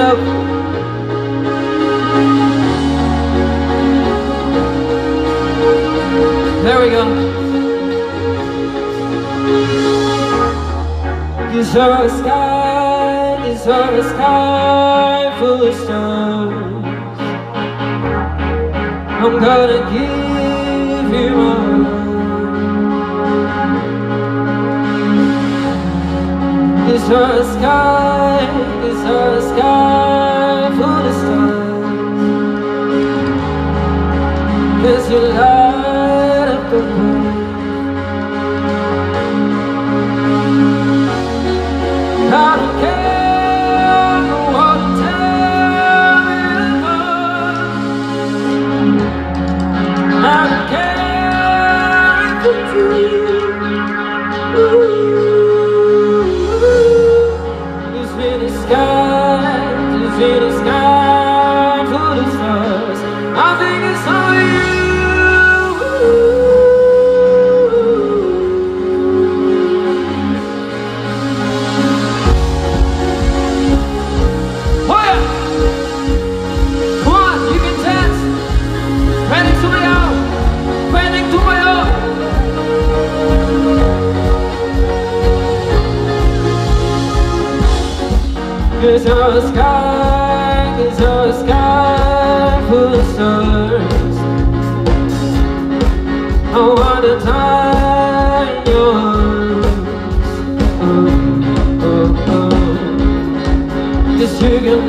love. There we go. Deserve a sky full of stars. I'm gonna give you my love. Deserve a sky full of stars. 'Cause you light up the world. I don't care what you tell me about. I don't care if it's true. This little sky full of stars. I think it's all you. Cause you're a sky full of stars. I wanna tie yours. Oh, oh, oh. Just you can